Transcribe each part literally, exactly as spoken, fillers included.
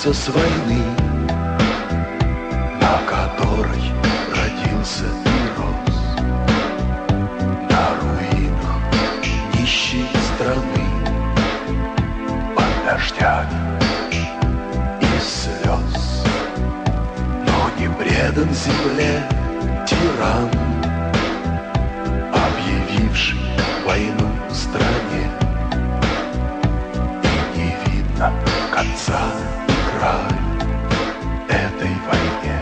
вернулся с войны, на которой родился и рос, на руинах нищей страны, под дождями и слез. Но не предан земле тиран, объявивший войну стране. И не видно конца и края этой войне.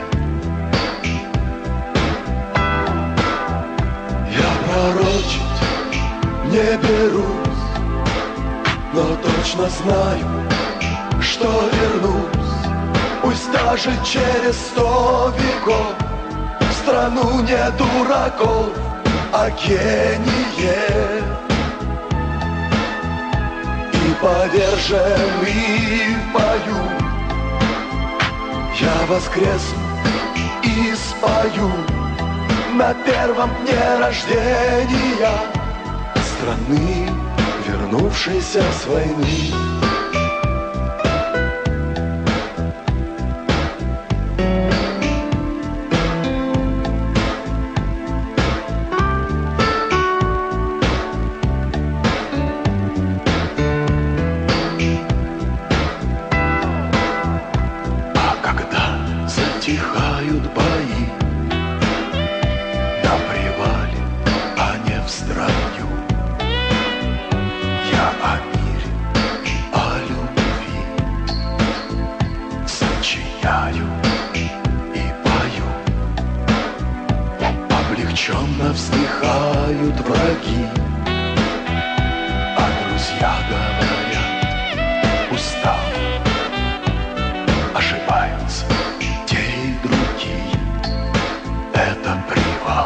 Я пророчить не берусь, но точно знаю, что вернусь, пусть даже через сто веков, в страну не дураков, а гение. И поверженный в бою я воскресну и спою на первом дне рождения страны, вернувшейся с войны. Затихают бои на привале, а не в строю. Я о мире и о любви сочиняю и пою. Облегченно вздыхают враги, а друзья говорят: устал. Ошибаются это привал.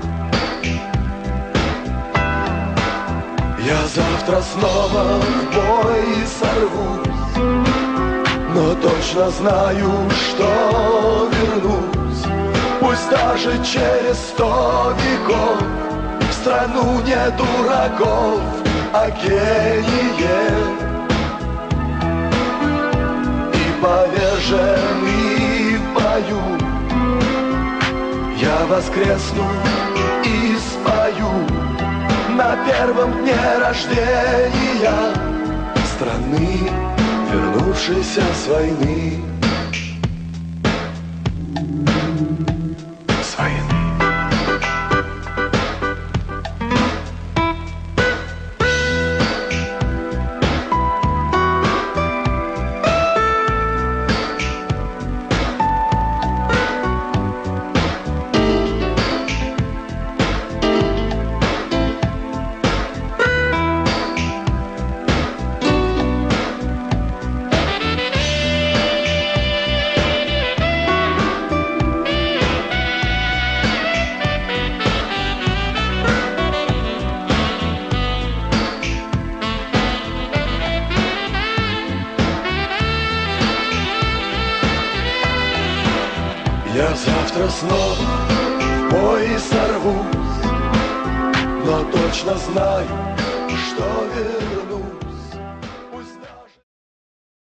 Я завтра снова в бой сорвусь, но точно знаю, что вернусь, пусть даже через сто веков, в страну не дураков, а гение. И поверженный в бою я воскресну и спою на первом дне рождения страны, вернувшейся с войны. С войны. Я завтра снова в бой сорвусь, но точно знаю,